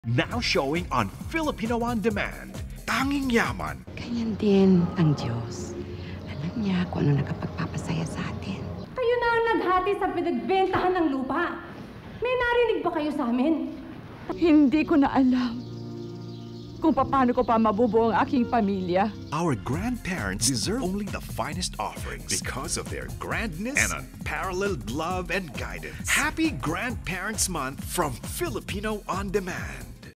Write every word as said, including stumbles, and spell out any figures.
Now showing on Filipino On Demand. Tanging yaman. Ganyan din ang Diyos. Alam niya kung ano nakapagpapasaya sa atin. Kayo na ang naghati sa pinagbentahan ng lupa. May narinig ba kayo sa amin? Hindi ko na alam kung paano ko pa mabubuo ang aking pamilya. Our grandparents deserve only the finest offerings because of their grandness and unparalleled love and guidance. Happy Grandparents Month from Filipino On Demand.